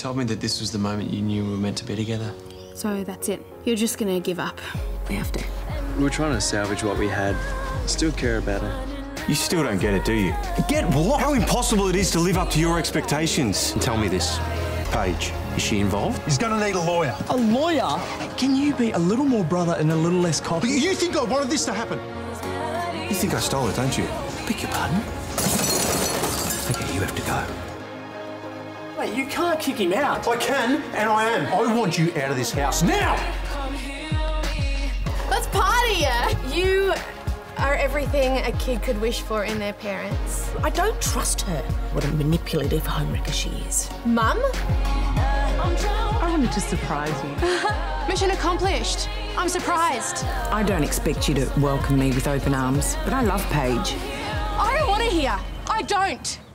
told me that this was the moment you knew we were meant to be together. So that's it. You're just gonna give up. We have to. We were trying to salvage what we had. Still care about her. You still don't get it, do you? Get what? How impossible it is to live up to your expectations. And tell me this, Paige, is she involved? He's going to need a lawyer. A lawyer? Can you be a little more brother and a little less cocky? You think I wanted this to happen? You think I stole it, don't you? Beg your pardon? Okay, you have to go. Wait, you can't kick him out. I can, and I am. I want you out of this house now! Let's party! You are everything a kid could wish for in their parents. I don't trust her. What a manipulative homewrecker she is. Mum? I wanted to surprise you. Mission accomplished. I'm surprised. I don't expect you to welcome me with open arms, but I love Paige. I don't want to hear. I don't.